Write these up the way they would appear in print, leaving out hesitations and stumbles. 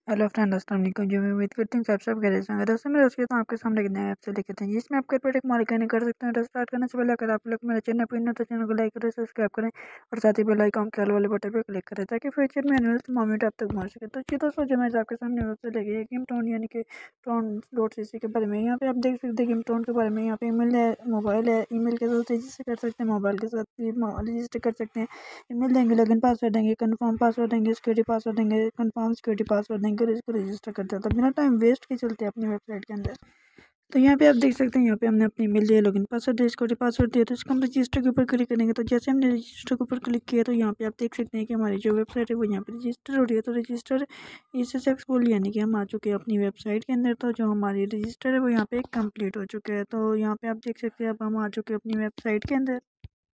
Hello friend, अस्सलाम वालेकुम। जो मैं उम्मीद करती हूँ सब कह रहे हैं। दोस्तों मेरे दोस्तों आपके सामने एक नया ऐप से लेके थे जिसमें आप घर पर एक मालिकाना कर सकते हैं। स्टार्ट करने से पहले अगर आप लोग मेरे चैनल पर तो चैनल को लाइक करें, सब्सक्राइब करें और साथ ही बेल आइकन के वाले बटन पर क्लिक करें ताकि फ्यूचर में एनुअल मोमेंट आप तक पहुँच सके। तो जी दोस्तों, जो मैं आपके सामने वेब से लेके गेम टोन यानी कि Tron.cc के बारे में यहाँ पे आप देख सकते हैं। गेम टोन के बारे में यहाँ पे ईमेल है, मोबाइल है। ईमेल के साथ रजिस्टर कर सकते हैं, मोबाइल के साथ भी रजिस्टर कर सकते हैं। ईमेल देंगे, लॉगिन पासवर्ड देंगे, कंफर्म पासवर्ड देंगे, सिक्योरिटी पासवर्ड देंगे, कंफर्म सिक्योरिटी पासवर्ड देंगे और इसको रजिस्टर कर देता है बिना टाइम वेस्ट के चलते हैं अपनी वेबसाइट के अंदर। तो यहाँ पे आप देख सकते हैं, यहाँ पे हमने अपनी ईमेल दिया, लॉगिन पासवर्ड दिया, सिक्योरिटी पासवर्ड दिया। तो इसको हम रजिस्टर के ऊपर क्लिक करेंगे। तो जैसे हमने रजिस्टर के ऊपर क्लिक किया तो यहाँ पे आप देख सकते हैं कि हमारी जो वेबसाइट है वो यहाँ पे रजिस्टर हो रही है। तो रजिस्टर इस सक्सेसफुल यानी कि हम आ चुके हैं अपनी वेबसाइट के अंदर। तो जो हमारी रजिस्टर है वो यहाँ पे कंप्लीट हो चुका है। तो यहाँ पे आप देख सकते हैं अब हम आ चुके हैं अपनी वेबसाइट के अंदर।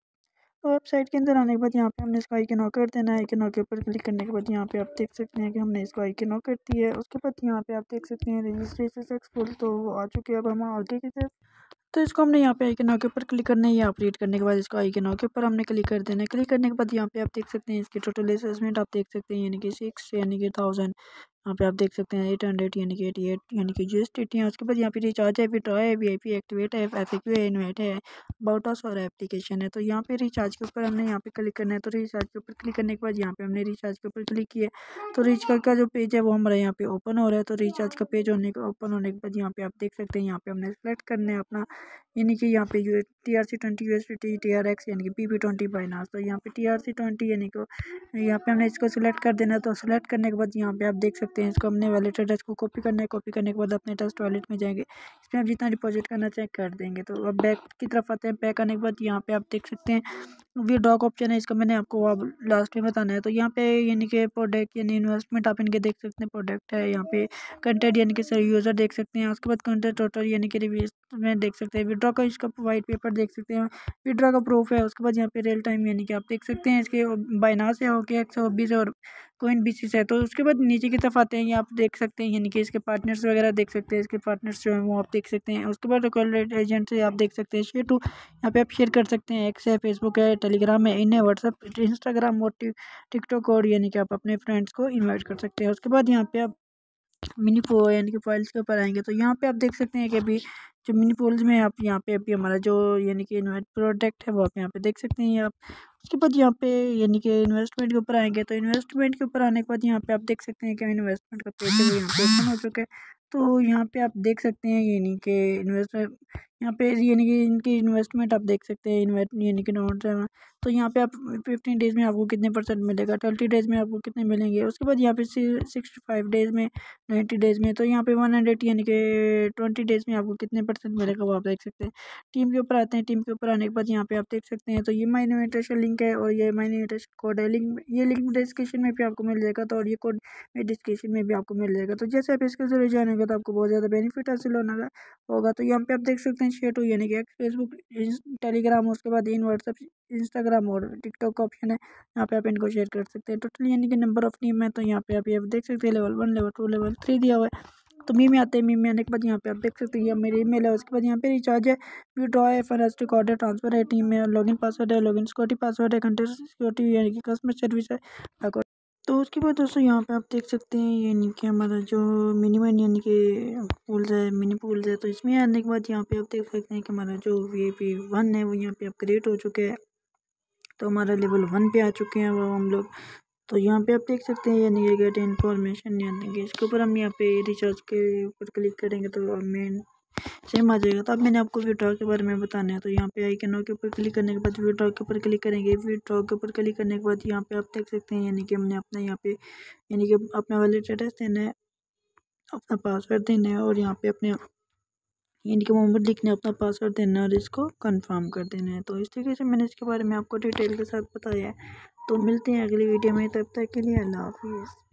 तो वेबसाइट के अंदर आने के बाद यहाँ पे हमने इसको आइकन ऑन कर देना है। आइकन ऑन के ऊपर क्लिक करने के बाद यहाँ पे आप देख सकते हैं कि हमने इसको आइकन ऑन कर दिया है। उसके बाद यहाँ पे आप देख सकते हैं रजिस्ट्रेशन सक्सेसफुल, तो वो आ चुके हैं। अब हम आगे की तरफ, तो इसको हमने यहाँ पे आइकन के ऊपर क्लिक करना है। या अपडेट करने के बाद इसको आइकन के ऊपर हमने क्लिक कर देना है। क्लिक करने के बाद यहाँ पे आप देख सकते हैं इसकी टोटल असेसमेंट आप देख सकते हैं, यानी कि 6 यानी कि 1000। यहाँ पे आप देख सकते हैं 800 यानी कि 88 यानी कि GST है। उसके बाद यहाँ पे रिचार्ज है, विड्रॉ है, VIP एक्टिवेट है, FAQ है, इन्वाइट है, अबाउट अस और एप्लीकेशन है। तो यहाँ पे रिचार्ज के ऊपर हमने यहाँ पे क्लिक करना है। तो रिचार्ज के ऊपर क्लिक करने के बाद यहाँ पे हमने रिचार्ज के ऊपर क्लिक किया। तो रिचार्ज का जो पेज है वो हमारा यहाँ पे ओपन हो रहा है। तो रिचार्ज का पेज होने के ओपन होने के बाद यहाँ पे आप देख सकते हैं, यहाँ पे हमने सेलेक्ट करना है अपना, यानी कि यहाँ पे TRC20 USDT TRX यानी कि PP20 बाइनास। तो यहाँ पे TRC20 यानी कि यहाँ पे हमने इसको सिलेक्ट कर देना है। तो सिलेक्ट करने के बाद यहाँ पे आप देख सकते हैं इसको हमने वैलेट एड्रेस को कॉपी करना है। कॉपी करने के बाद अपने ट्रस्ट वॉलेट में जाएंगे, इसमें आप जितना डिपॉजिट करना चाहें कर देंगे। तो अब बैक की तरफ आते हैं। बैक आने के बाद यहाँ पे आप देख सकते हैं विड्रॉ का ऑप्शन है, इसका मैंने आपको अब लास्ट में बताना है। तो यहाँ पे यानी कि प्रोडक्ट यानी इन्वेस्टमेंट आप इनके देख सकते हैं, प्रोडक्ट है यहाँ पे। कंटेंट यानी कि सर यूज़र देख सकते हैं। उसके बाद कंटेंट टोटल यानी कि रिव्यूज में देख सकते हैं। विड्रॉ का इसका वाइट पेपर देख सकते हैं, विड्रॉ का प्रूफ है। उसके बाद यहाँ पे रियल टाइम यानी कि आप देख सकते हैं इसके बाइनास है, OKX है, OBS और कोइन BCS है। तो उसके बाद नीचे की तरफ आते हैं, ये आप देख सकते हैं यानी कि इसके पार्टनर्स वगैरह देख सकते हैं। इसके पार्टनर्स जो है वो आप देख सकते हैं। उसके बाद रिकॉर्डेड एजेंट से आप देख सकते हैं शेयर टू, यहाँ पे आप शेयर कर सकते हैं। एक्स है, फेसबुक है, टेलीग्राम है, इन है, व्हाट्सअप, इंस्टाग्राम और टिकटॉक और यानी कि आप अपने फ्रेंड्स को इन्वाइट कर सकते हैं। उसके बाद यहाँ पे आप मिनी पो यानी कि फाइल्स के ऊपर आएंगे। तो यहाँ पे आप देख सकते हैं कि अभी जो मिनी पोल्स में आप यहाँ पे अभी हमारा जो यानी कि इन्वेस्ट प्रोडक्ट है वो आप यहाँ पे देख सकते हैं आप। उसके बाद यहाँ पे यानी कि इन्वेस्टमेंट के ऊपर आएंगे। तो इन्वेस्टमेंट के ऊपर आने के बाद यहाँ पे आप देख सकते हैं कि इन्वेस्टमेंट का पेज है वो यहाँ पे ओपन हो चुका है। तो यहाँ पे आप देख सकते हैं यानी कि इन्वेस्टमेंट, यहाँ पे यानी कि इनकी इन्वेस्टमेंट आप देख सकते हैं, इन्वेस्ट यानी कि नोट। तो यहाँ पे आप 15 डेज़ में आपको कितने % मिलेगा, 20 डेज़ में आपको कितने मिलेंगे। उसके बाद यहाँ पे 65 डेज़ में, 90 डेज़ में। तो यहाँ पे 100 यानी कि 20 डेज़ में आपको कितने % मिलेगा वो आप देख सकते हैं। टीम के ऊपर आते हैं। टीम के ऊपर आने के बाद यहाँ पे आप देख सकते हैं, तो ये माई इन्विटेशन लिंक है और ये माई इन्विटेशन कोड है। लिंक, ये लिंक डिस्क्रिप्शन में भी आपको मिल जाएगा। तो और ये कोड डिस्क्रिप्शन में भी आपको मिल जाएगा। तो जैसे आप इसके जरिए जानेंगे तो आपको बहुत ज़्यादा बेनिफिट हासिल होगा। तो यहाँ पे आप देख सकते हैं शेयर टू यानी कि फेसबुक, टेलीग्राम, उसके बाद इन व्हाट्सअप, इंस्टाग्राम और टिकटॉक का ऑप्शन है। यहाँ पे आप इनको शेयर कर सकते हैं। टोटल यानी कि नंबर ऑफ टीम है। तो यहाँ पे आप ये देख सकते हैं लेवल 1, लेवल 2, लेवल 3 दिया हुआ है। तो मी में आते हैं। मी में आने के बाद यहाँ पे आप देख सकते हैं ये मेरी ईमेल है। उसके बाद यहाँ पे रिचार्ज है, विड्रॉ है, FNS रिकॉर्ड है, ट्रांसफर है, टीम में लॉगिन पासवर्ड है, लॉगिन सिक्योरिटी पासवर्ड है, कंटेंट सिक्योरिटी यानी कि कस्टमर सर्विस है। तो उसके बाद दोस्तों यहाँ पे आप देख सकते हैं यानी कि हमारा जो मिनिमम यानी कि पूल्स है, मिनी पूल्स है। तो इसमें आने के बाद यहाँ पे आप देख सकते हैं कि हमारा जो VIP1 है वो यहाँ पे अपग्रेड हो चुके हैं। तो हमारा लेवल 1 पे आ चुके हैं वो हम लोग। तो यहाँ पे आप देख सकते हैं यानी कि गेट इन्फॉर्मेशन यानी कि इसके ऊपर हम यहाँ पे रिचार्ज के ऊपर क्लिक करेंगे तो हमें सेम आ जाएगा। तो अब मैंने आपको विड्रॉ के बारे में बताना है। तो यहाँ पे आइकन के ऊपर क्लिक करने के बाद विड्रॉ के ऊपर क्लिक करेंगे। विड्रॉ के ऊपर क्लिक करने के बाद यहाँ पे आप देख सकते हैं यानी कि हमने अपना यहाँ पे यानी कि अपना वॉलेट एड्रेस देना है, अपना पासवर्ड देना है और यहाँ पे अपने यानी कि मोहम्मद लिखना है, अपना पासवर्ड देना है और इसको कंफर्म कर देना है। तो इस तरीके से मैंने इसके बारे में आपको डिटेल के साथ बताया है। तो मिलते हैं अगली वीडियो में, तब तक के लिए अल्लाह हाफिज़।